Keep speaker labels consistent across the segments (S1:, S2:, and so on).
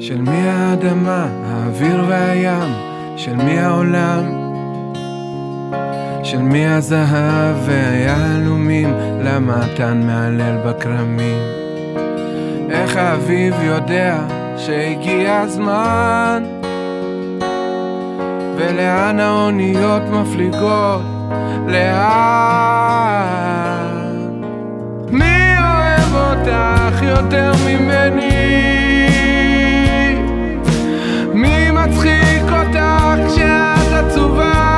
S1: של מי האדמה, האוויר והים, של מי העולם, של מי הזהב והיהלומים, למה התן מעלל בקרמים. איך האביב יודע שהגיע הזמן, ולאן האוניות מפליגות, לאן? מי אוהב אותך יותר ממני? מי מצחיק אותך כשאת עצובה?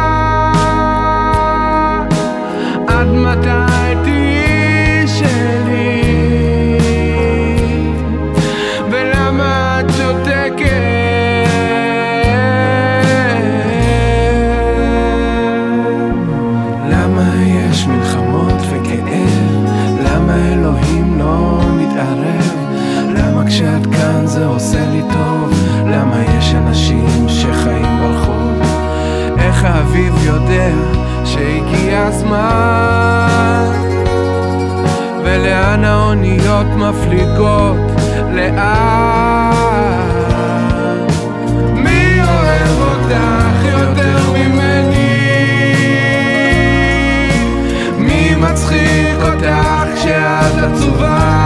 S1: עד מתי תהיי שלי? ולמה את שותקת? למה יש מלחמות וכאב? למה אלוהים לא מתערב? למה כשאת כאן זה עושה לי טוב? למה יש אנשים שחיים ברחוב? איך האביב יודע שהגיע הזמן, ולאן האוניות מפליגות, לאן? מי אוהב אותך יותר ממני? מי מצחיק אותך כשאת עצובה?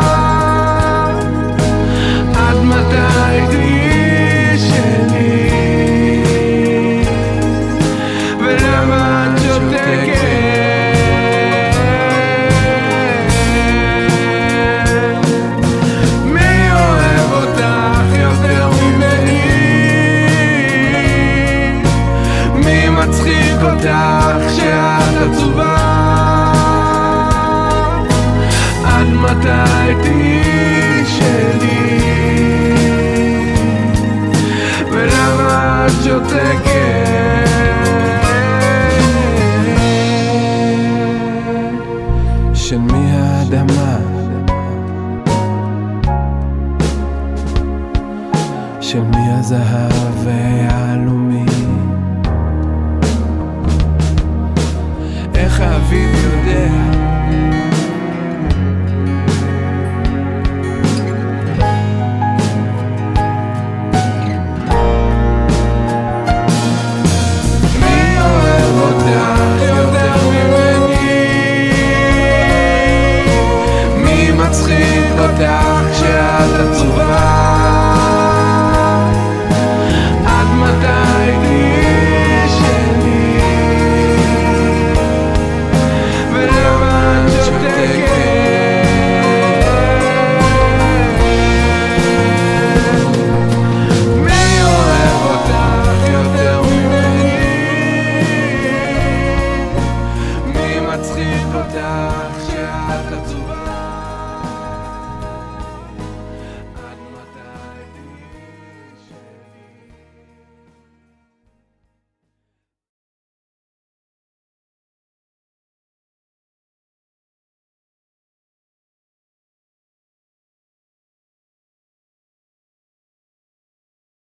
S1: עד מתי תהיי שלי? ולמה את שותקת? מי אוהב אותך יותר ממני? מי מצחיק אותך כשאת עצובה? עד מתי תהיי שלי? ולמה את שותקת? של מי האדמה, של מי הזהב והיהלומים,